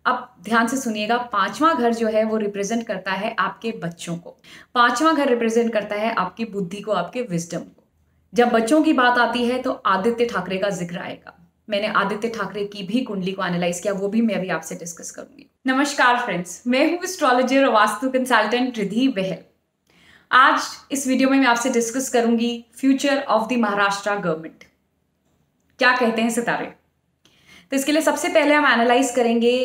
अब ध्यान से सुनिएगा, पांचवां घर जो है वो रिप्रेजेंट करता है आपके बच्चों को। पांचवां घर रिप्रेजेंट करता है आपकी बुद्धि को, आपके विजडम को। जब बच्चों की बात आती है तो आदित्य ठाकरे का जिक्र आएगा। मैंने आदित्य ठाकरे की भी कुंडली को एनालाइज किया, वो भी मैं अभी आपसे डिस्कस करूंगी। नमस्कार फ्रेंड्स, मैं हूं एस्ट्रोलॉजर और वास्तु कंसल्टेंट रिद्धि बहल। आज इस वीडियो में मैं आपसे डिस्कस करूंगी future of the Maharashtra government. क्या कहते हैं सितारे। तो इसके लिए सबसे पहले हम एनालाइज करेंगे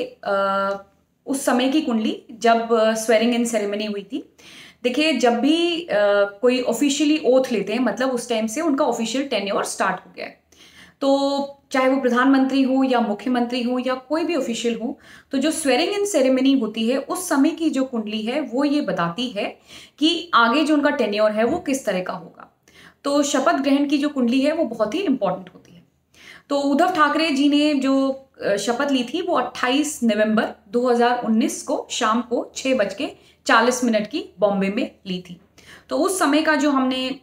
उस समय की कुंडली जब स्वेरिंग इन सेरेमनी हुई थी। देखिए, जब भी कोई ऑफिशियली ओथ लेते हैं, मतलब उस टाइम से उनका ऑफिशियल टेन्योर स्टार्ट हो गया है। तो चाहे वो प्रधानमंत्री हो या मुख्यमंत्री हो या कोई भी ऑफिशियल हो, तो जो स्वेरिंग इन सेरेमनी होती है उस समय की जो कुंडली है वो ये बताती है कि आगे जो उनका टेन्योर है वो किस तरह का होगा। तो शपथ ग्रहण की जो कुंडली है वो बहुत ही इंपॉर्टेंट होती है। तो उद्धव ठाकरे जी ने जो शपथ ली थी वो 28 नवंबर 2019 को शाम को 6:40 की बॉम्बे में ली थी। तो उस समय का जो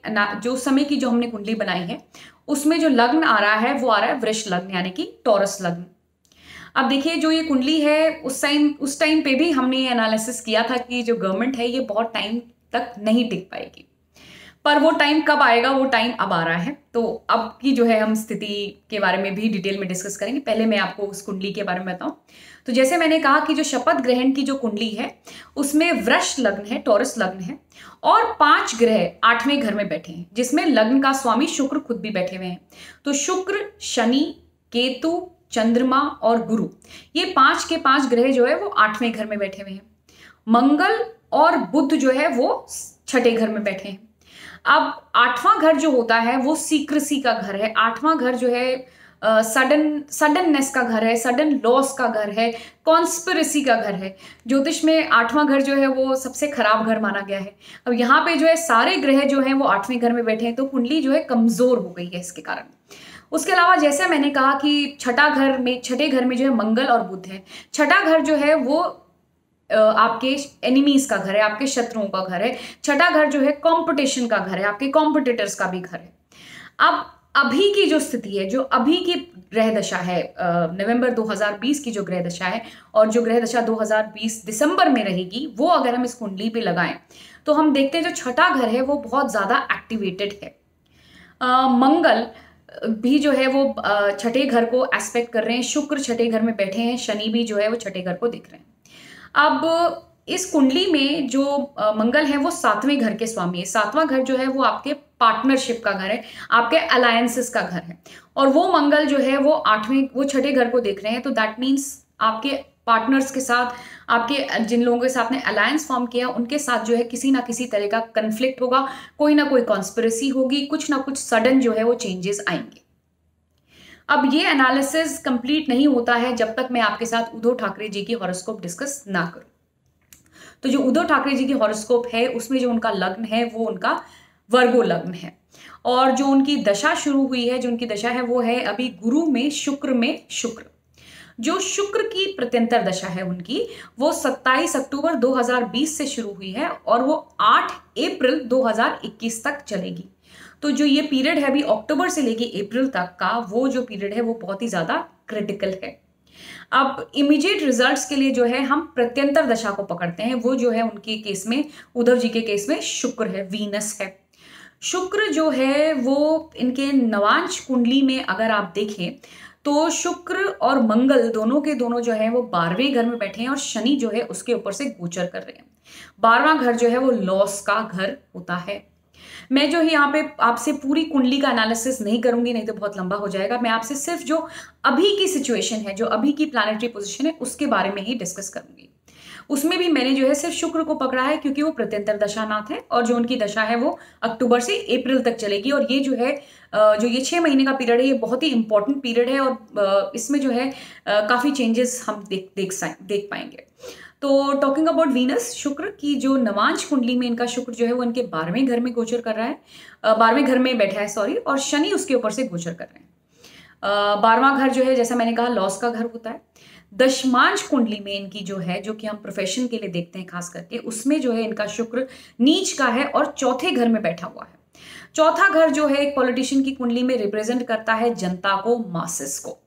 हमने कुंडली बनाई है उसमें जो लग्न आ रहा है वो आ रहा है वृष लग्न, यानी कि टॉरस लग्न। अब देखिए, जो ये कुंडली है उस टाइम पे भी हमने ये एनालिसिस किया था कि जो गवर्नमेंट है ये बहुत टाइम तक नहीं टिक पाएगी, पर वो टाइम कब आएगा, वो टाइम अब आ रहा है। तो अब की जो है हम स्थिति के बारे में भी डिटेल में डिस्कस करेंगे। पहले मैं आपको उस कुंडली के बारे में बताऊं। तो जैसे मैंने कहा कि जो शपथ ग्रहण की जो कुंडली है उसमें वृष लग्न है, टॉरस लग्न है, और 5 ग्रह 8वें घर में बैठे हैं, जिसमें लग्न का स्वामी शुक्र खुद भी बैठे हुए हैं। तो शुक्र, शनि, केतु, चंद्रमा और गुरु, ये 5 के 5 ग्रह जो है वो 8वें घर में बैठे हुए हैं। मंगल और बुध जो है वो 6ठे घर में बैठे हैं। अब 8वां घर जो होता है वो सीक्रेसी का घर है। 8वां घर जो है सडननेस का घर है, सडन लॉस का घर है, कॉन्स्पिरेसी का घर है। ज्योतिष में 8वां घर जो है वो सबसे खराब घर माना गया है। अब यहाँ पे जो है सारे ग्रह जो हैं वो 8वें घर में बैठे हैं, तो कुंडली जो है कमजोर हो गई है इसके कारण। उसके अलावा जैसे मैंने कहा कि छठे घर में जो है मंगल और बुध है। छठा घर जो है वो आपके एनिमीज का घर है, आपके शत्रुओं का घर है। छठा घर जो है कंपटीशन का घर है, आपके कॉम्पिटिटर्स का भी घर है। अब अभी की जो स्थिति है, जो अभी की ग्रह दशा है, नवंबर 2020 की जो ग्रह दशा है और जो ग्रह दशा 2020 दिसंबर में रहेगी, वो अगर हम इस कुंडली पे लगाएं तो हम देखते हैं जो छठा घर है वो बहुत ज्यादा एक्टिवेटेड है। मंगल भी जो है वो छठे घर को एस्पेक्ट कर रहे हैं, शुक्र छठे घर में बैठे हैं, शनि भी जो है वो छठे घर को देख रहे हैं। अब इस कुंडली में जो मंगल है वो 7वें घर के स्वामी है। 7वां घर जो है वो आपके पार्टनरशिप का घर है, आपके अलायंसेस का घर है, और वो मंगल जो है वो छठे घर को देख रहे हैं। तो दैट मीन्स आपके पार्टनर्स के साथ, आपके जिन लोगों के साथ आपने अलायंस फॉर्म किया उनके साथ जो है किसी ना किसी तरह का कन्फ्लिक्ट होगा, कोई ना कोई कॉन्स्पिरेसी होगी, कुछ ना कुछ सडन जो है वो चेंजेस आएंगे। अब ये एनालिसिस कंप्लीट नहीं होता है जब तक मैं आपके साथ उद्धव ठाकरे जी की हॉरोस्कोप डिस्कस ना करूं। तो जो उद्धव ठाकरे जी की हॉरोस्कोप है उसमें जो उनका लग्न है वो उनका वर्गो लग्न है, और जो उनकी दशा शुरू हुई है, जो उनकी दशा है वो है अभी गुरु में शुक्र। जो शुक्र की प्रत्यंतर दशा है उनकी, वो 27 अक्टूबर 2020 से शुरू हुई है और वो 8 अप्रैल 2021 तक चलेगी। तो जो ये पीरियड है अभी अक्टूबर से लेके अप्रैल तक का, वो जो पीरियड है वो बहुत ही ज्यादा क्रिटिकल है। अब इमीडिएट रिजल्ट्स के लिए जो है हम प्रत्यंतर दशा को पकड़ते हैं। वो जो है उनके केस में, उद्धव जी के केस में शुक्र है, वीनस है। शुक्र जो है वो इनके नवांश कुंडली में अगर आप देखें तो शुक्र और मंगल दोनों के दोनों जो है वो 12वें घर में बैठे हैं, और शनि जो है उसके ऊपर से गोचर कर रहे हैं। 12वां घर जो है वो लॉस का घर होता है। मैं जो है यहाँ पे आपसे पूरी कुंडली का एनालिसिस नहीं करूंगी, नहीं तो बहुत लंबा हो जाएगा। मैं आपसे सिर्फ जो अभी की सिचुएशन है, जो अभी की प्लैनेटरी पोजीशन है, उसके बारे में ही डिस्कस करूंगी। उसमें भी मैंने जो है सिर्फ शुक्र को पकड़ा है क्योंकि वो प्रत्यंतर दशानाथ है, और जो उनकी दशा है वो अक्टूबर से अप्रैल तक चलेगी। और ये जो है जो ये 6 महीने का पीरियड है ये बहुत ही इंपॉर्टेंट पीरियड है, और इसमें जो है काफी चेंजेस हम देख पाएंगे। तो टॉकिंग अबाउट वीनस, शुक्र की जो नवांश कुंडली में इनका शुक्र जो है वो इनके 12वें घर में गोचर कर रहा है, 12वें घर में बैठा है, सॉरी, और शनि उसके ऊपर से गोचर कर रहे हैं। 12वां घर जो है जैसा मैंने कहा लॉस का घर होता है। दशमांश कुंडली में इनकी जो है, जो कि हम प्रोफेशन के लिए देखते हैं खास करके, उसमें जो है इनका शुक्र नीच का है और चौथे घर में बैठा हुआ है। चौथा घर जो है एक पॉलिटिशियन की कुंडली में रिप्रेजेंट करता है जनता को, मासेस को।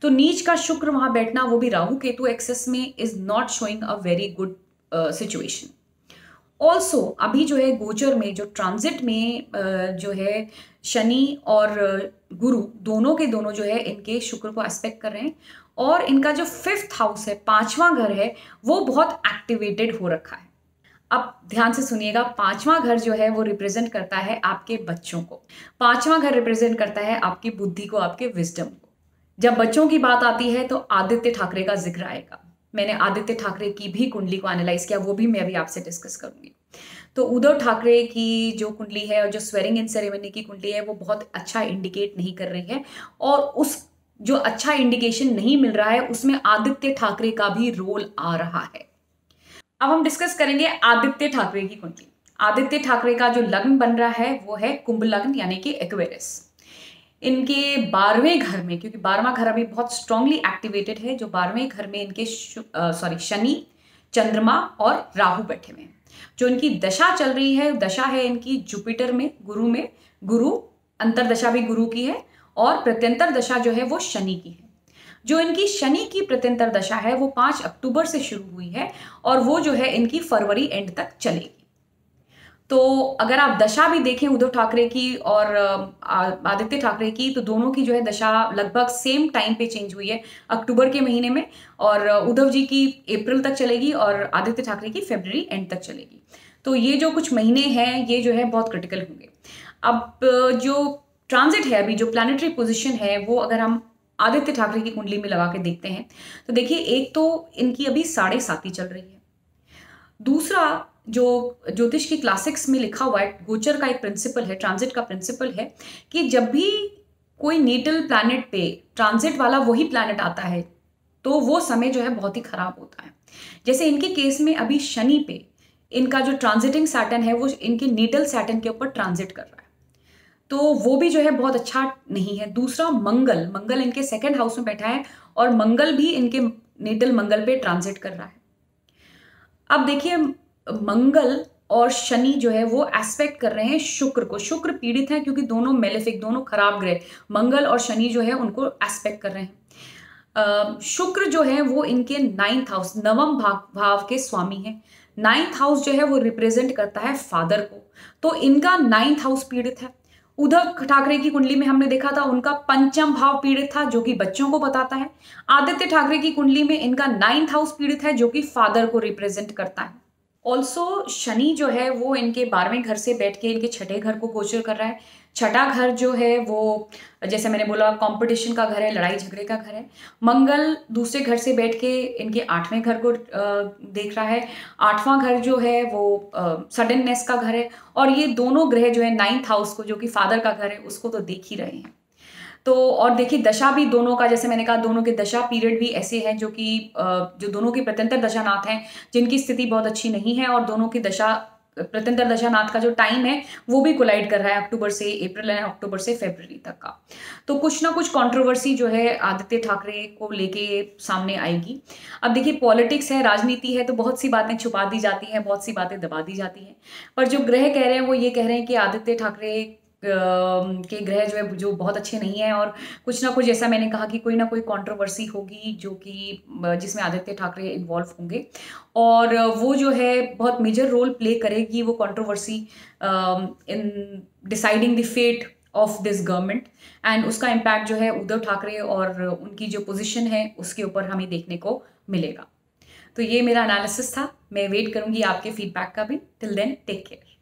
तो नीच का शुक्र वहां बैठना, वो भी राहु केतु एक्सेस में, is not showing a very good situation. Also अभी जो है गोचर में जो ट्रांजिट में जो है शनि और गुरु दोनों के दोनों जो है इनके शुक्र को एस्पेक्ट कर रहे हैं, और इनका जो 5th हाउस है, 5वां घर है, वो बहुत एक्टिवेटेड हो रखा है। अब ध्यान से सुनिएगा, 5वां घर जो है वो रिप्रेजेंट करता है आपके बच्चों को। 5वां घर रिप्रेजेंट करता है आपकी बुद्धि को, आपके विजडम को। जब बच्चों की बात आती है तो आदित्य ठाकरे का जिक्र आएगा। मैंने आदित्य ठाकरे की भी कुंडली को एनालाइज किया, वो भी मैं अभी आपसे डिस्कस करूंगी। तो उद्धव ठाकरे की जो कुंडली है और जो स्वेरिंग इन सेरेमनी की कुंडली है वो बहुत अच्छा इंडिकेट नहीं कर रही है, और उस जो अच्छा इंडिकेशन नहीं मिल रहा है उसमें आदित्य ठाकरे का भी रोल आ रहा है। अब हम डिस्कस करेंगे आदित्य ठाकरे की कुंडली। आदित्य ठाकरे का जो लग्न बन रहा है वो है कुंभ लग्न, यानी कि एक्वेरियस। इनके 12वें घर में, क्योंकि 12वां घर अभी बहुत स्ट्रांगली एक्टिवेटेड है, जो 12वें घर में इनके शनि, चंद्रमा और राहु बैठे हुए हैं। जो इनकी दशा चल रही है, दशा है इनकी जुपिटर में, गुरु अंतरदशा भी गुरु की है, और प्रत्यंतर दशा जो है वो शनि की है। जो इनकी शनि की प्रत्यंतर दशा है वो 5 अक्टूबर से शुरू हुई है, और वो जो है इनकी फरवरी एंड तक चलेगी। तो अगर आप दशा भी देखें उद्धव ठाकरे की और आदित्य ठाकरे की, तो दोनों की जो है दशा लगभग सेम टाइम पे चेंज हुई है, अक्टूबर के महीने में, और उद्धव जी की अप्रैल तक चलेगी और आदित्य ठाकरे की फरवरी एंड तक चलेगी। तो ये जो कुछ महीने हैं ये जो है बहुत क्रिटिकल होंगे। अब जो ट्रांजिट है, अभी जो प्लैनेटरी पोजिशन है, वो अगर हम आदित्य ठाकरे की कुंडली में लगा के देखते हैं तो देखिए, एक तो इनकी अभी 7.5 चल रही है। दूसरा, जो ज्योतिष की क्लासिक्स में लिखा हुआ है, गोचर का एक प्रिंसिपल है, ट्रांजिट का प्रिंसिपल है, कि जब भी कोई नीटल प्लैनेट पे ट्रांजिट वाला वही प्लैनेट आता है तो वो समय जो है बहुत ही खराब होता है। जैसे इनके केस में अभी शनि पे इनका जो ट्रांजिटिंग सैटर्न है वो इनके नीटल सैटर्न के ऊपर ट्रांजिट कर रहा है, तो वो भी जो है बहुत अच्छा नहीं है। दूसरा, मंगल इनके 2nd हाउस में बैठा है, और मंगल भी इनके नीटल मंगल पे ट्रांजिट कर रहा है। अब देखिए, मंगल और शनि जो है वो एस्पेक्ट कर रहे हैं शुक्र को। शुक्र पीड़ित है क्योंकि दोनों मेलेफिक, दोनों खराब ग्रह मंगल और शनि जो है उनको एस्पेक्ट कर रहे हैं। शुक्र जो है वो इनके 9th हाउस, 9वें भाव के स्वामी है। 9th हाउस जो है वो रिप्रेजेंट करता है फादर को, तो इनका 9th हाउस पीड़ित है। उद्धव ठाकरे की कुंडली में हमने देखा था उनका 5म भाव पीड़ित था, जो कि बच्चों को बताता है। आदित्य ठाकरे की कुंडली में इनका 9th हाउस पीड़ित है, जो कि फादर को रिप्रेजेंट करता है। ऑल्सो शनि जो है वो इनके 12वें घर से बैठ के इनके 6ठे घर को गोचर कर रहा है। 6ठा घर जो है वो, जैसे मैंने बोला, कंपटीशन का घर है, लड़ाई झगड़े का घर है। मंगल दूसरे घर से बैठ के इनके 8वें घर को देख रहा है। 8वां घर जो है वो सडननेस का घर है, और ये दोनों ग्रह जो है 9th हाउस को, जो कि फादर का घर है, उसको तो देख ही रहे हैं। तो और देखिए, दशा भी दोनों का, जैसे मैंने कहा, दोनों के दशा पीरियड भी ऐसे हैं जो कि जो दोनों के प्रत्यंतर दशानाथ हैं जिनकी स्थिति बहुत अच्छी नहीं है, और दोनों की दशा, प्रत्यंतर दशानाथ का जो टाइम है वो भी कोलाइड कर रहा है अक्टूबर से अप्रैल एंड अक्टूबर से फरवरी तक का। तो कुछ ना कुछ कंट्रोवर्सी जो है आदित्य ठाकरे को लेके सामने आएगी। अब देखिए, पॉलिटिक्स है, राजनीति है, तो बहुत सी बातें छुपा दी जाती हैं, बहुत सी बातें दबा दी जाती हैं, पर जो ग्रह कह रहे हैं वो ये कह रहे हैं कि आदित्य ठाकरे के ग्रह जो है जो बहुत अच्छे नहीं है, और कुछ ना कुछ, जैसा मैंने कहा, कि कोई ना कोई कंट्रोवर्सी होगी जो कि जिसमें आदित्य ठाकरे इन्वॉल्व होंगे, और वो जो है बहुत मेजर रोल प्ले करेगी वो controversy in deciding the fate of this government, and उसका इम्पैक्ट जो है उद्धव ठाकरे और उनकी जो पोजीशन है उसके ऊपर हमें देखने को मिलेगा। तो ये मेरा एनालिसिस था, मैं वेट करूंगी आपके फीडबैक का भी। Till then, take care.